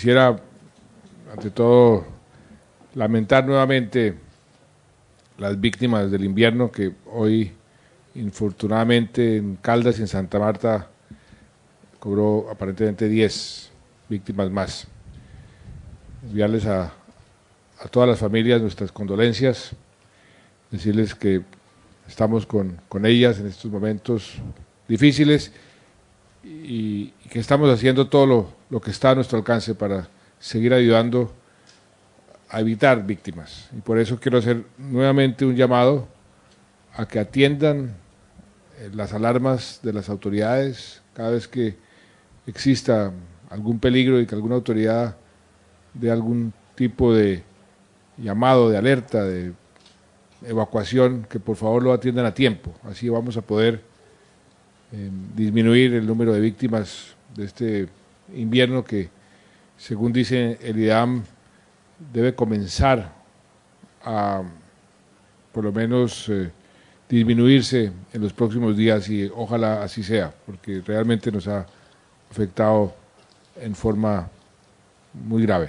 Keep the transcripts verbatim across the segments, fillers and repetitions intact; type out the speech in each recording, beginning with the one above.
quisiera, ante todo, lamentar nuevamente las víctimas del invierno que hoy, infortunadamente, en Caldas y en Santa Marta cobró aparentemente diez víctimas más. Enviarles a, a todas las familias nuestras condolencias, decirles que estamos con, con ellas en estos momentos difíciles y, y que estamos haciendo todo lo, lo que está a nuestro alcance para seguir ayudando a evitar víctimas. Y por eso quiero hacer nuevamente un llamado a que atiendan las alarmas de las autoridades cada vez que exista algún peligro y que alguna autoridad dé algún tipo de llamado, de alerta, de evacuación, que por favor lo atiendan a tiempo. Así vamos a poder eh, disminuir el número de víctimas de este invierno que, según dice el IDEAM, debe comenzar a, por lo menos, eh, disminuirse en los próximos días y ojalá así sea, porque realmente nos ha afectado en forma muy grave.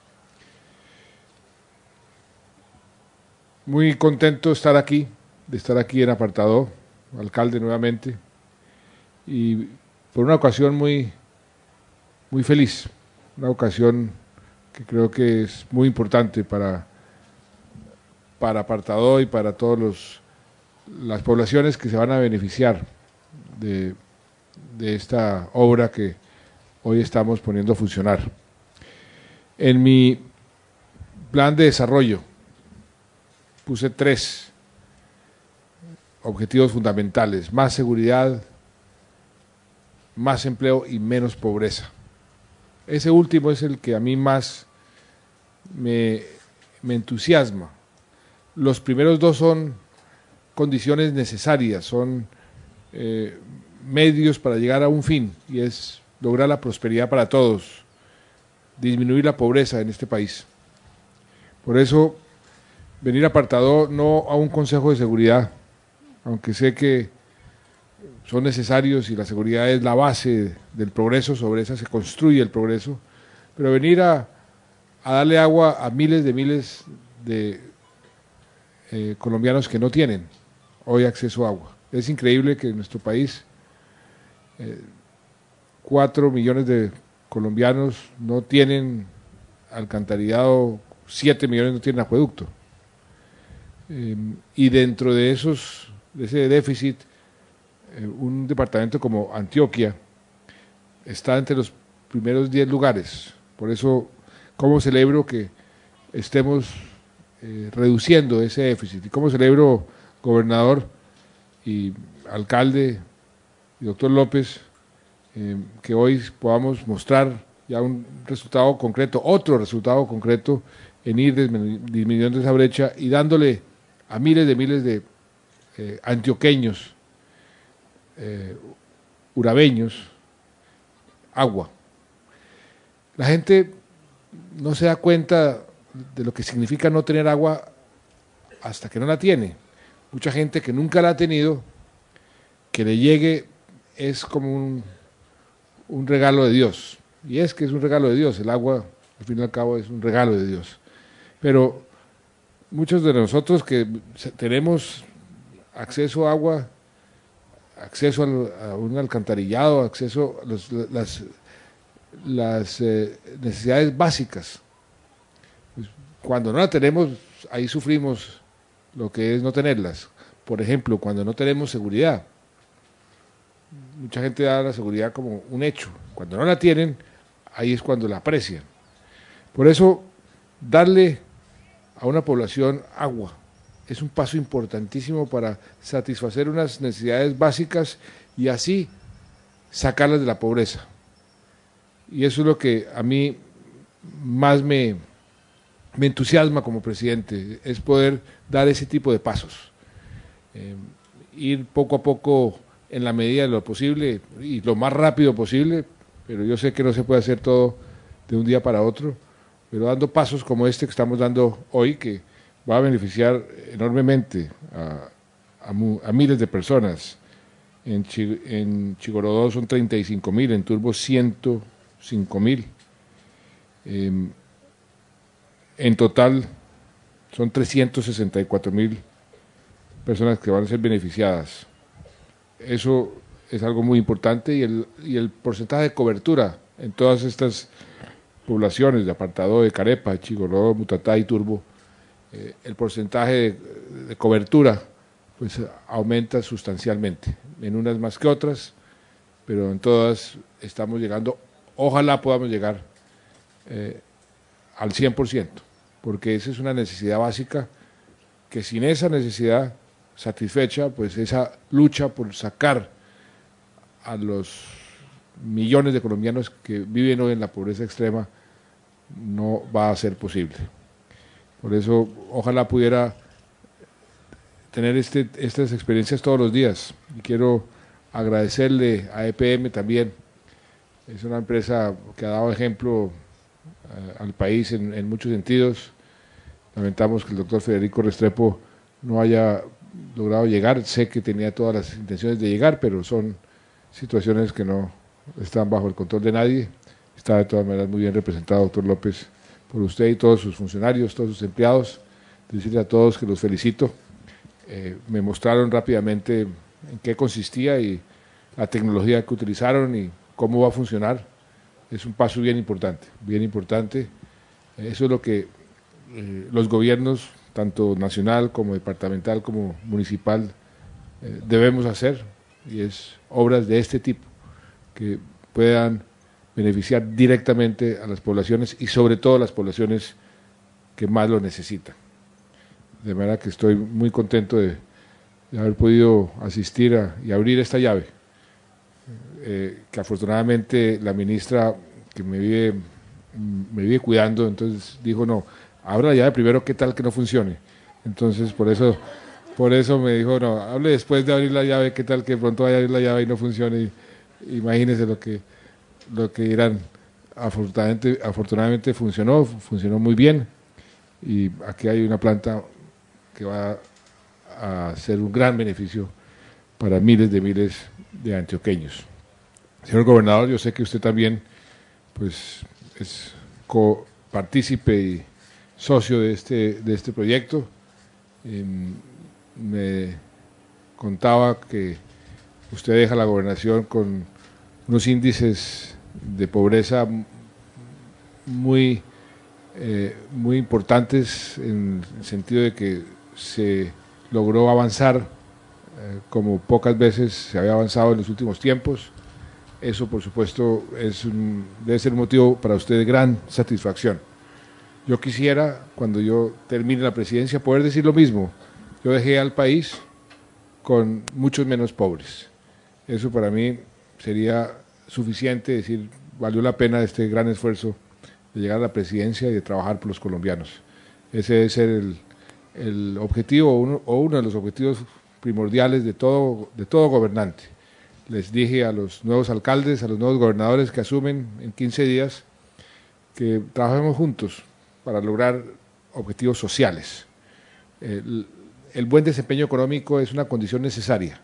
Muy contento de estar aquí, de estar aquí en Apartadó, alcalde nuevamente, y por una ocasión muy, muy feliz, una ocasión que creo que es muy importante para, para Apartadó y para todos los las poblaciones que se van a beneficiar de, de esta obra que hoy estamos poniendo a funcionar. En mi plan de desarrollo puse tres objetivos fundamentales: más seguridad, más empleo y menos pobreza. Ese último es el que a mí más me, me entusiasma. Los primeros dos son condiciones necesarias, son eh, medios para llegar a un fin, y es lograr la prosperidad para todos, disminuir la pobreza en este país. Por eso, venir a Apartadó no a un consejo de seguridad, aunque sé que son necesarios y la seguridad es la base del progreso, sobre esa se construye el progreso, pero venir a, a darle agua a miles de miles de eh, colombianos que no tienen hoy acceso a agua. Es increíble que en nuestro país eh, cuatro millones de colombianos no tienen alcantarillado, siete millones no tienen acueducto. Eh, y dentro de esos, de ese déficit, eh, un departamento como Antioquia está entre los primeros diez lugares. Por eso, cómo celebro que estemos eh, reduciendo ese déficit, y cómo celebro, gobernador y alcalde y doctor López, eh, que hoy podamos mostrar ya un resultado concreto, otro resultado concreto en ir disminuyendo esa brecha y dándole a miles de miles de eh, antioqueños, eh, urabeños, agua. La gente no se da cuenta de lo que significa no tener agua hasta que no la tiene. Mucha gente que nunca la ha tenido, que le llegue es como un, un regalo de Dios. Y es que es un regalo de Dios, el agua al fin y al cabo es un regalo de Dios. Pero muchos de nosotros que tenemos acceso a agua, acceso a un alcantarillado, acceso a los, las, las eh, necesidades básicas, pues cuando no la tenemos, ahí sufrimos lo que es no tenerlas. Por ejemplo, cuando no tenemos seguridad, mucha gente da la seguridad como un hecho. Cuando no la tienen, ahí es cuando la aprecian. Por eso, darle a una población agua es un paso importantísimo para satisfacer unas necesidades básicas y así sacarlas de la pobreza. Y eso es lo que a mí más me, me entusiasma como presidente, es poder dar ese tipo de pasos. Eh, ir poco a poco en la medida de lo posible y lo más rápido posible, pero yo sé que no se puede hacer todo de un día para otro, pero dando pasos como este que estamos dando hoy, que va a beneficiar enormemente a, a, a miles de personas. En, Chi, en Chigorodó son treinta y cinco mil, en Turbo ciento cinco mil. Eh, en total son trescientos sesenta y cuatro mil personas que van a ser beneficiadas. Eso es algo muy importante, y el, y el porcentaje de cobertura en todas estas poblaciones de Apartadó, de Carepa, de Chigoró, Mutatá y Turbo, eh, el porcentaje de, de cobertura pues aumenta sustancialmente, en unas más que otras, pero en todas estamos llegando, ojalá podamos llegar eh, al cien por ciento, porque esa es una necesidad básica, que sin esa necesidad satisfecha, pues esa lucha por sacar a los millones de colombianos que viven hoy en la pobreza extrema no va a ser posible. Por eso, ojalá pudiera tener este, estas experiencias todos los días, y quiero agradecerle a E P M también. Es una empresa que ha dado ejemplo eh, al país en, en muchos sentidos. Lamentamos que el doctor Federico Restrepo no haya logrado llegar, sé que tenía todas las intenciones de llegar, pero son situaciones que no están bajo el control de nadie. Está de todas maneras muy bien representado, doctor López, por usted y todos sus funcionarios, todos sus empleados. Decirle a todos que los felicito. Eh, me mostraron rápidamente en qué consistía y la tecnología que utilizaron y cómo va a funcionar. Es un paso bien importante, bien importante. Eso es lo que eh, los gobiernos, tanto nacional como departamental como municipal, eh, debemos hacer, y es obras de este tipo que puedan beneficiar directamente a las poblaciones, y sobre todo a las poblaciones que más lo necesitan. De manera que estoy muy contento de, de haber podido asistir a, y abrir esta llave, eh, que afortunadamente la ministra, que me vive, me vive cuidando, entonces dijo, no, abra la llave primero, qué tal que no funcione. Entonces por eso, por eso me dijo, no, hable después de abrir la llave, qué tal que pronto vaya a abrir la llave y no funcione. Y, imagínense lo que, lo que dirán. Afortunadamente, afortunadamente funcionó, funcionó muy bien, y aquí hay una planta que va a ser un gran beneficio para miles de miles de antioqueños. Señor gobernador, yo sé que usted también pues, es copartícipe y socio de este, de este proyecto. Eh, me contaba que usted deja la gobernación con unos índices de pobreza muy, eh, muy importantes, en el sentido de que se logró avanzar eh, como pocas veces se había avanzado en los últimos tiempos. Eso, por supuesto, es un, debe ser un motivo para usted de gran satisfacción. Yo quisiera, cuando yo termine la presidencia, poder decir lo mismo. Yo dejé al país con muchos menos pobres. Eso para mí sería suficiente, decir, valió la pena este gran esfuerzo de llegar a la presidencia y de trabajar por los colombianos. Ese debe ser el, el objetivo, uno, o uno de los objetivos primordiales de todo, de todo gobernante. Les dije a los nuevos alcaldes, a los nuevos gobernadores que asumen en quince días, que trabajemos juntos para lograr objetivos sociales. El, el buen desempeño económico es una condición necesaria,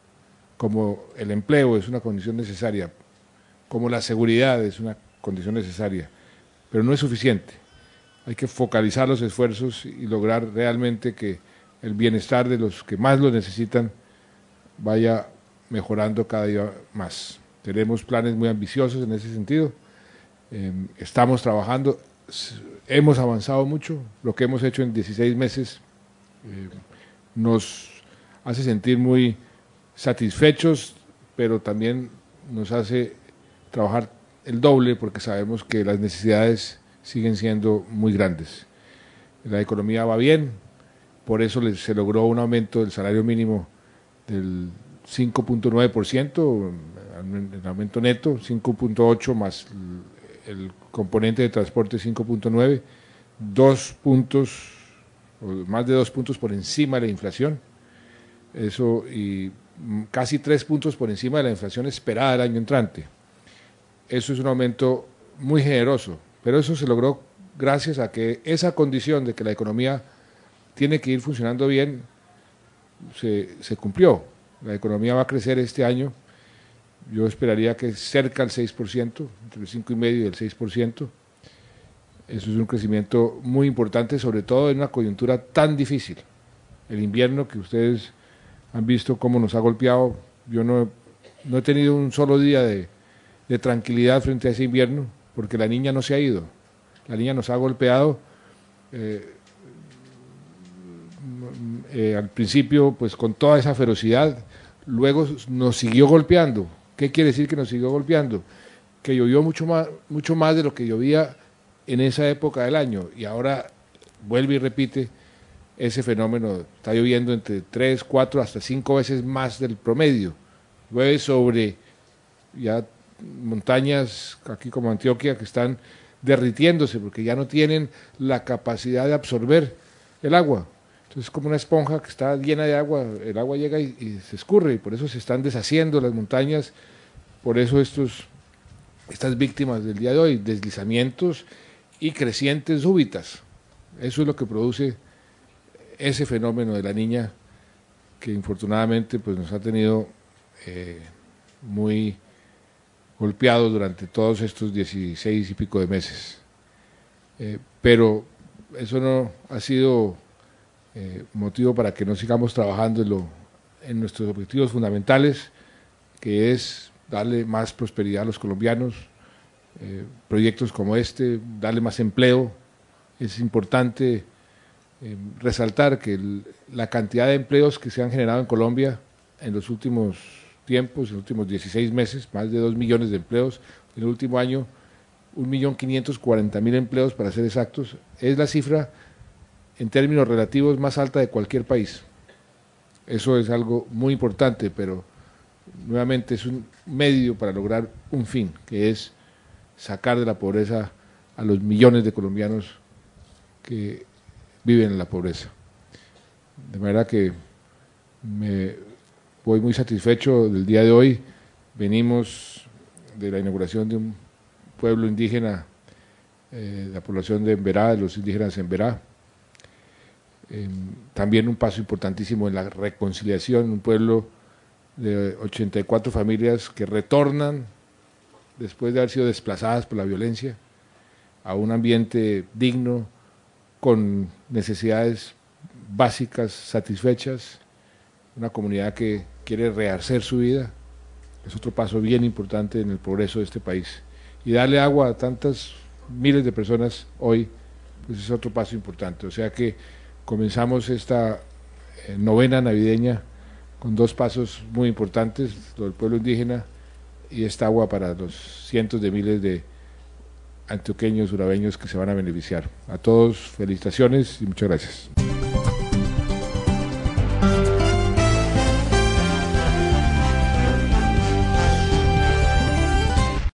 como el empleo es una condición necesaria, como la seguridad es una condición necesaria, pero no es suficiente. Hay que focalizar los esfuerzos y lograr realmente que el bienestar de los que más lo necesitan vaya mejorando cada día más. Tenemos planes muy ambiciosos en ese sentido, eh, estamos trabajando, hemos avanzado mucho, lo que hemos hecho en dieciséis meses eh, nos hace sentir muy satisfechos, pero también nos hace trabajar el doble, porque sabemos que las necesidades siguen siendo muy grandes. La economía va bien, por eso se logró un aumento del salario mínimo del cinco punto nueve por ciento, el aumento neto, cinco punto ocho más el componente de transporte cinco punto nueve, dos puntos, o más de dos puntos por encima de la inflación, eso, y casi tres puntos por encima de la inflación esperada del año entrante. Eso es un aumento muy generoso, pero eso se logró gracias a que esa condición de que la economía tiene que ir funcionando bien se, se cumplió. La economía va a crecer este año, yo esperaría que cerca del seis por ciento, entre el cinco y medio y el seis por ciento, Eso es un crecimiento muy importante, sobre todo en una coyuntura tan difícil. El invierno que ustedes han visto cómo nos ha golpeado, yo no, no he tenido un solo día de, de tranquilidad frente a ese invierno, porque la niña no se ha ido. La niña nos ha golpeado eh, eh, al principio pues con toda esa ferocidad, luego nos siguió golpeando. ¿Qué quiere decir que nos siguió golpeando? Que llovió mucho más, mucho más de lo que llovía en esa época del año, y ahora vuelve y repite ese fenómeno. Está lloviendo entre tres, cuatro, hasta cinco veces más del promedio. Llueve sobre ya montañas aquí como Antioquia que están derritiéndose porque ya no tienen la capacidad de absorber el agua. Entonces es como una esponja que está llena de agua, el agua llega y, y se escurre, y por eso se están deshaciendo las montañas, por eso estos, estas víctimas del día de hoy, deslizamientos y crecientes súbitas. Eso es lo que produce ese fenómeno de la niña, que infortunadamente pues nos ha tenido eh, muy golpeados durante todos estos dieciséis y pico de meses. Eh, pero eso no ha sido eh, motivo para que no sigamos trabajando en, lo, en nuestros objetivos fundamentales, que es darle más prosperidad a los colombianos, eh, proyectos como este, darle más empleo. Es importante eh, resaltar que el, la cantidad de empleos que se han generado en Colombia en los últimos tiempos, en los últimos dieciséis meses, más de dos millones de empleos, en el último año un millón quinientos cuarenta mil empleos para ser exactos, es la cifra en términos relativos más alta de cualquier país. Eso es algo muy importante, pero nuevamente es un medio para lograr un fin, que es sacar de la pobreza a los millones de colombianos que viven en la pobreza. De manera que me voy muy satisfecho del día de hoy. Venimos de la inauguración de un pueblo indígena, eh, la población de Emberá, de los indígenas de Emberá. Eh, también un paso importantísimo en la reconciliación, un pueblo de ochenta y cuatro familias que retornan después de haber sido desplazadas por la violencia a un ambiente digno, con necesidades básicas satisfechas, una comunidad que quiere rehacer su vida. Es otro paso bien importante en el progreso de este país. Y darle agua a tantas miles de personas hoy, pues es otro paso importante. O sea que comenzamos esta eh, novena navideña con dos pasos muy importantes, lo del pueblo indígena y esta agua para los cientos de miles de antioqueños, urabeños que se van a beneficiar. A todos, felicitaciones y muchas gracias.